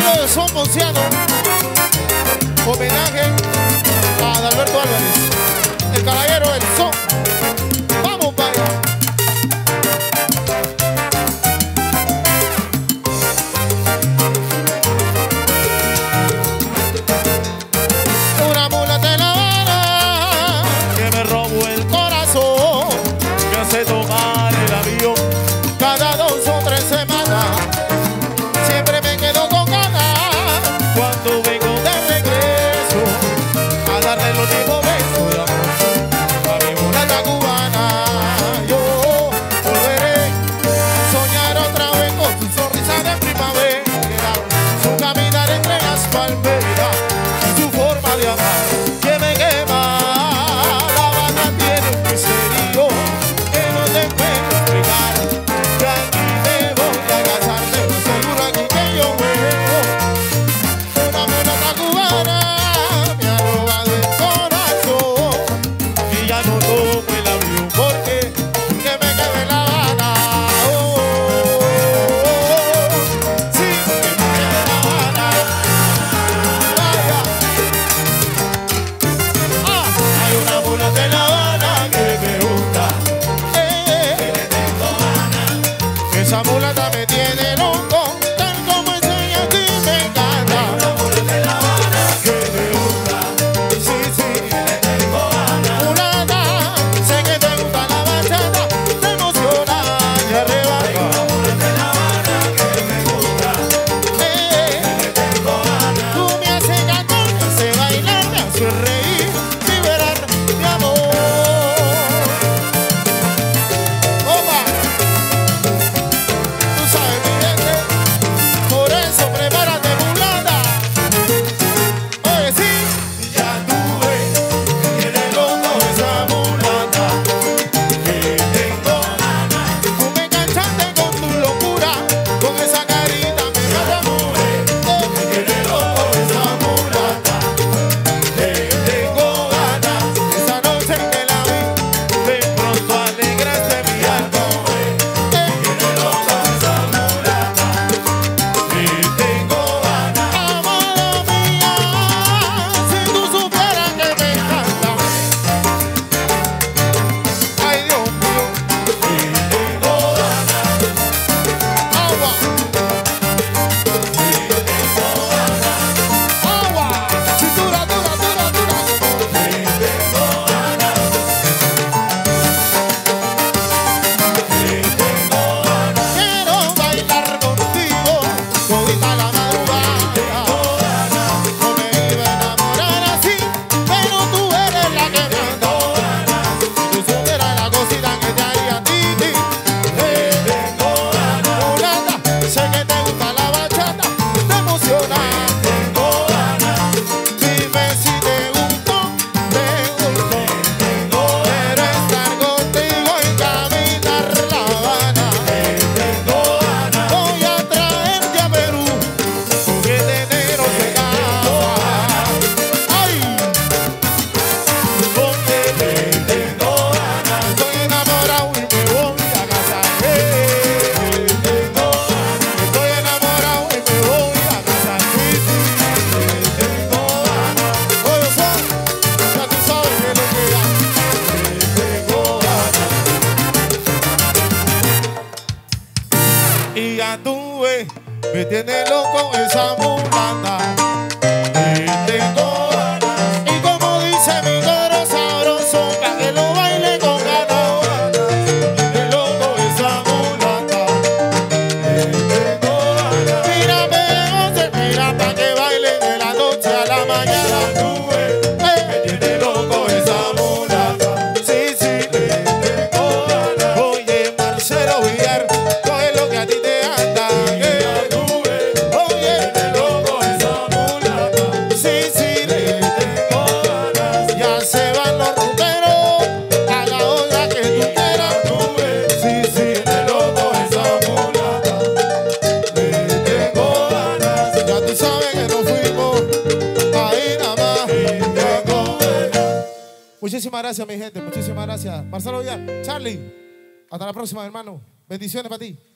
Son Ponciano, homenaje a Adalberto Álvarez, el caballero del son. Vamos, vaya. Una mula de La Habana que me robó el corazón, que hace tomar el avión cada 2 o 3 semanas. Siempre me quedo con cuando vengo de regreso a darle los mismos besos de amor a mi mulata cubana. Yo volveré a soñar otra vez con su sonrisa de primavera, su caminar entre las palmeras, su forma de amar que me quema. La banda tiene un misterio que no te puedo explicar, que aquí me voy a casar, tengo seguro aquí que yo vuelvo. Una mulata cubana me ha robado el corazón y ya no tomo el avión porque me quedé en La Habana. Sí, que me quedé en La Habana. Vaya. Hay una mulata en La Habana que me gusta, que le tengo ganas. Esa mulata me tiene loco, tal como enseña a ti me encanta. Sé que te gusta la bachata, te emociona y arrebata. Hay una mulata en La Habana que me gusta, que le tengo ganas. Tú me haces cantar, me haces bailar, me haces reír, liberar mi amor. Opa, tú sabes mi gente, por eso prepárate mulata. Oye sí, ya tuve, tiene loco esa mulata, que tengo ganas. Tú me enganchaste con tu locura, con esa carita me mata mujer. Tiene loco esa mulata, que tengo ganas. Esa noche que la vi, de pronto alegraste mi alma. Tiene loco esa mulata, que tengo ganas. Amada mía, si tú supieras que me encanta. Ay, Dios mío, tengo ganas. Agua, agua, cintura, dura, dura, dura. Quiero bailar contigo todita la madrugada. No me iba a enamorar así, pero tú eres la que me anda. Si tú supieras la cosita que te haría a ti. Mulata, sé que te gusta la bachata, te emociona. Dime si te gustó, quiero estar contigo y caminar La Habana. Voy a traerte a Perú, porque de enero se casa. Ay, porque estoy enamorado y me voy a casar. Estoy enamorado y me voy a casar. Sí, sí, oye, son, ya tú sabes que es lo que hay. Y ya tú ves, me tiene loco esa mulata, que tengo ganas. Y como dice mi coro sabroso, pa' que lo baile con ganas. Tiene loco esa mulata, que tengo ganas. Mírame, José, mira pa' que baile de la noche a la mañana. Tú ves, me tiene loco esa mulata. Sí, sí, que tengo ganas. Oye, Marcelo Villar, coge lo que a ti te anda. Oye, tiene loco esa mulata. Sí, sí, que tengo ganas. Ya se van los ruteros, haga otra que tú quieras. Sí, sí, tiene loco esa mulata, que tengo ganas. Ya tú sabes que nos fuimos ahí nada más. Muchísimas gracias, mi gente. Muchísimas gracias. Marcelo Villar, Charlie. Hasta la próxima, hermano. Bendiciones para ti.